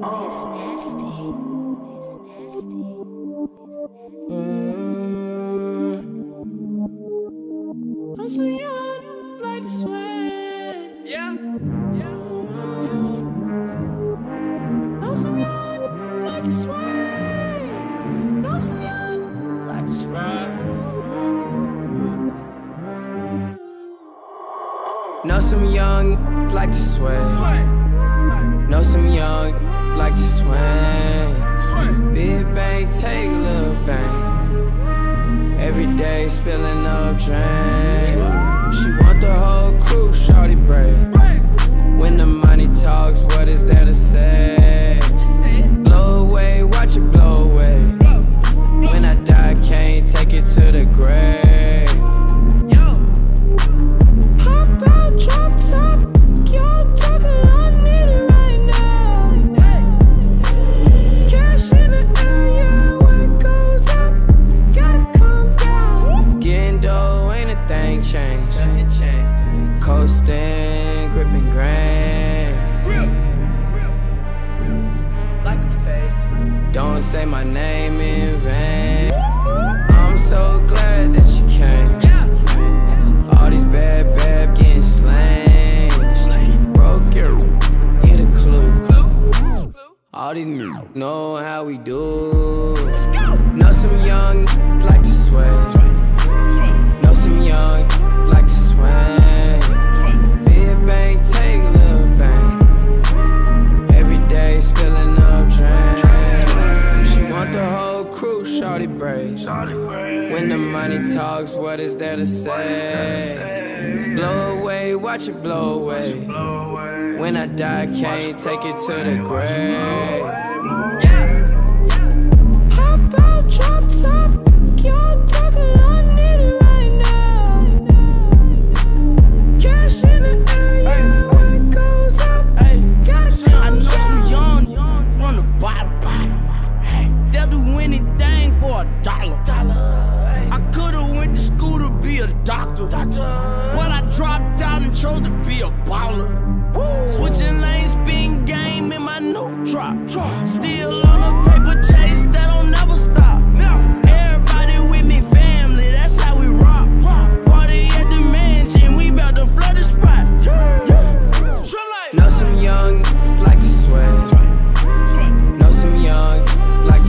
It's nasty. It's nasty. I'm so young, like the Swang. Yeah. I'm so young, like the Swang. I'm so young, like the Swang. Know some young like to swing. Know some young like to swing. Big bang, take a little bang. Every day spilling up drain. She want the whole crew, shawty brave. When the money talks, what is there to say? Blow away, watch it blow away. When I die, can't take it to the grave. Coasting, gripping grain. Like a face. Don't say my name in vain. I'm so glad that you came. All these bad getting slain. Broke your, get a clue. All these know how we do. Know some young like to sway. Know some young like to swing. Big bang, take a little bang. Every day spilling up drain. She want the whole crew, shawty brave. When the money talks, what is there to say? Blow away, watch it blow away. When I die, can't take it to the grave. How about drop top? Y'all talking, I need it right now. Cash in the area, when it goes up, I know some young from the bottom. Hey, they'll do anything for $1. I could've went to school to be a doctor, but I dropped out and chose to be a baller. Switching lanes, spin game in my new drop. Still on a paper chase that don't never stop. Everybody with me, family, that's how we rock. Party at the mansion, we bout to flood the spot. Know some young like to sway. Know some young like